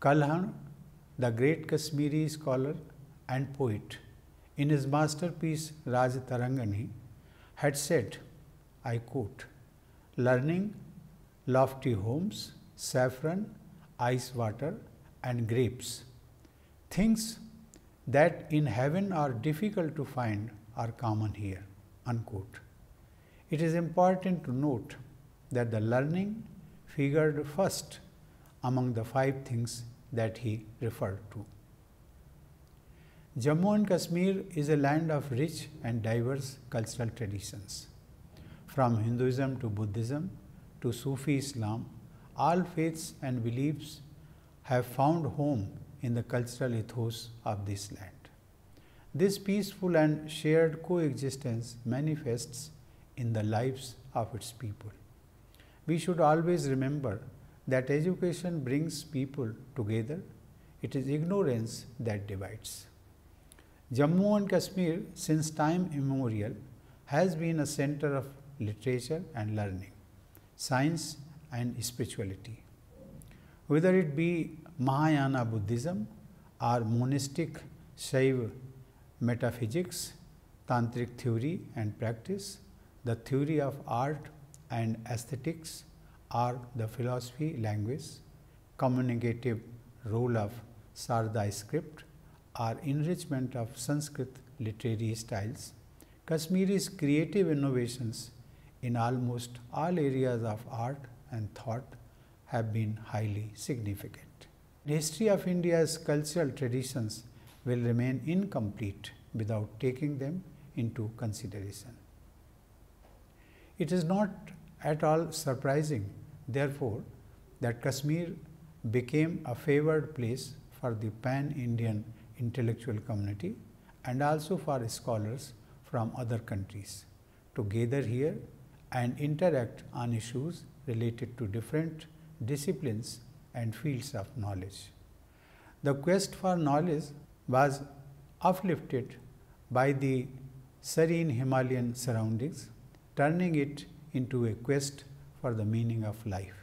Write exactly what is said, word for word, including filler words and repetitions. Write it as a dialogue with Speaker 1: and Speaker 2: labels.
Speaker 1: Kalhan, the great Kashmiri scholar and poet, in his masterpiece Raj Tarangani, had said, I quote, learning, lofty homes, saffron, ice water, and grapes, things that in heaven are difficult to find are common here, unquote. It is important to note that the learning figured first among the five things that he referred to. Jammu and Kashmir is a land of rich and diverse cultural traditions. From Hinduism to Buddhism to Sufi Islam, all faiths and beliefs have found home in the cultural ethos of this land. This peaceful and shared coexistence manifests in the lives of its people. We should always remember that education brings people together. It is ignorance that divides. Jammu and Kashmir, since time immemorial, has been a center of literature and learning, science and spirituality. Whether it be Mahayana Buddhism or monistic Shaiva metaphysics, tantric theory and practice, the theory of art and aesthetics, or the philosophy, language, communicative role of Sarda script, or enrichment of Sanskrit literary styles, Kashmiri's creative innovations in almost all areas of art and thought have been highly significant. The history of India's cultural traditions will remain incomplete without taking them into consideration. It is not at all surprising, therefore, that Kashmir became a favored place for the pan-Indian intellectual community and also for scholars from other countries to gather here and interact on issues related to different disciplines and fields of knowledge. The quest for knowledge was uplifted by the serene Himalayan surroundings, turning it into a quest for the meaning of life.